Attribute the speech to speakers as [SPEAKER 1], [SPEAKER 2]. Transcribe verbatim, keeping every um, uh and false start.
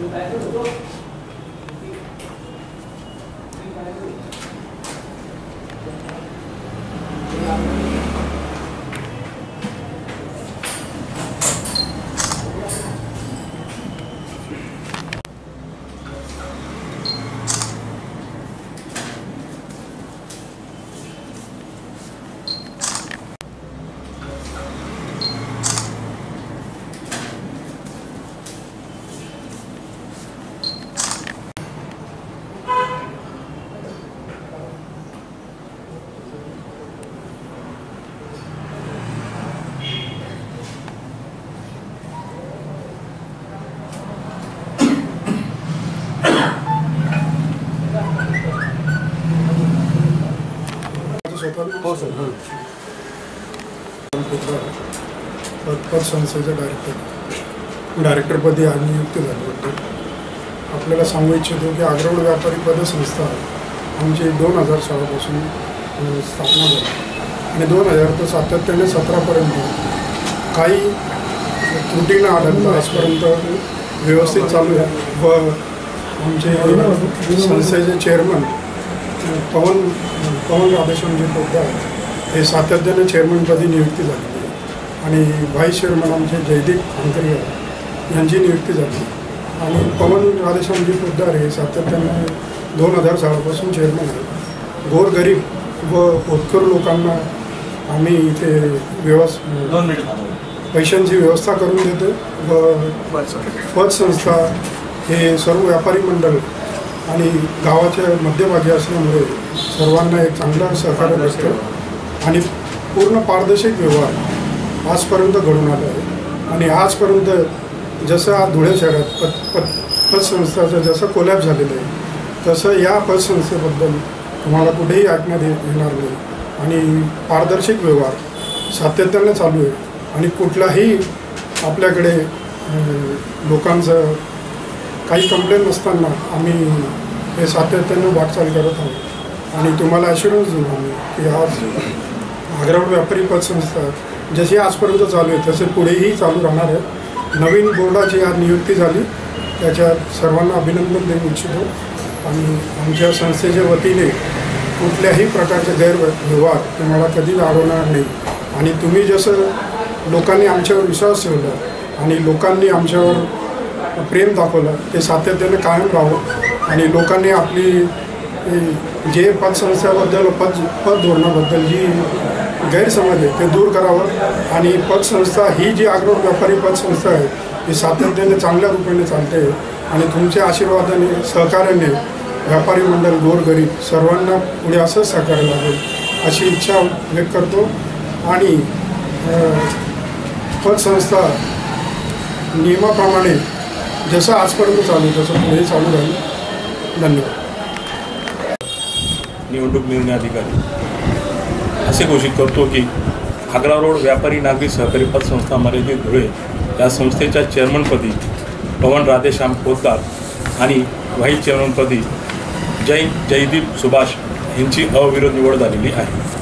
[SPEAKER 1] हो सर. पत संस्थेचे डायरेक्टर डायरेक्टरपदी आज नियुक्ती झाली होती. आपल्याला सांगू इच्छितो की अग्रवड व्यापारी पतसंस्था आमची दोन हजार सालापासून स्थापना झाली आणि दोन हजार ते सातत्याने सतरापर्यंत काही त्रुटी न आढळता आजपर्यंत व्यवस्थित चालू आहे. व आमचे संस्थेचे चेअरमन पवन पवन राधेश्यामजी पोद्दार हे सातत्याने चेअरमनपदी नियुक्ती झाली आणि व्हाईस चेअरमन आमचे जयदीप अंतरिया यांची नियुक्ती झाली आणि पवन राधेश्यामजी पोद्दार हे सातत्याने दोन हजार सालापासून चेअरमन आहेत. गोरगरीब व होतकर लोकांना आम्ही इथे व्यवस् पैशांची व्यवस्था करून देतो व पतसंस्था हे सर्व व्यापारी मंडळ आणि गावाच्या मध्यभागी असल्यामुळे सर्वांना एक चांगला सहकार्य भेटतं आणि पूर्ण पारदर्शक व्यवहार आजपर्यंत घडून आला आहे. आणि आजपर्यंत जसं आज धुळे शहरात पत पत पतसंस्थाचं जसं कोलॅप्स झालेलं आहे तसं या पतसंस्थेबद्दल तुम्हाला कुठेही ऐकण्यात येणार नाही आणि पारदर्शक व्यवहार सातत्याने चालू आहे आणि कुठलाही आपल्याकडे लोकांचं काही कंप्लेंट नसताना आम्ही हे सातत्याने वाटचाल करत आहोत आणि तुम्हाला ॲश्युरन्स देऊ आम्ही की आज अग्रवड व्यापारी पतसंस्था जशी आजपर्यंत चालू आहे तसे पुढेही चालू राहणार आहे. नवीन बोर्डाची आज नियुक्ती झाली त्याच्यात सर्वांना अभिनंदन देऊ इच्छितो आणि आमच्या संस्थेच्या वतीने कुठल्याही प्रकारचे गैरव्यवहार तुम्हाला कधीच आढळणार नाही आणि तुम्ही जसं लोकांनी आमच्यावर विश्वास ठेवला आणि लोकांनी आमच्यावर प्रेम दाखवलं ते सातत्याने कायम राहावं आणि लोकांनी आपली जे पतसंस्थेबद्दल पत पत धोरणाबद्दल जी गैरसमज आहे ते दूर करावं आणि पतसंस्था ही जी अग्रवड व्यापारी पतसंस्था आहे ही सातत्याने चांगल्या रूपाने चालते आणि तुमच्या आशीर्वादाने सहकार्याने व्यापारी मंडळ गोरगरीब सर्वांना पुढे असंच सहकार्य लागेल अशी इच्छा व्यक्त करतो आणि पतसंस्था नियमाप्रमाणे जसं आजपर्यंत चालू तसं पुढे चालू राहील. धन्यवाद.
[SPEAKER 2] निवडणूक निर्णय अधिकारी असे घोषित करतो की अग्रवड व्यापारी नागरी सहकारी पतसंस्था मर्यादित धुळे या संस्थेच्या चेअरमनपदी पवन राधेश्याम पोद्दार आणि व्हाईस चेअरमनपदी जय जयदीप सुभाष यांची अविरोध निवड झालेली आहे.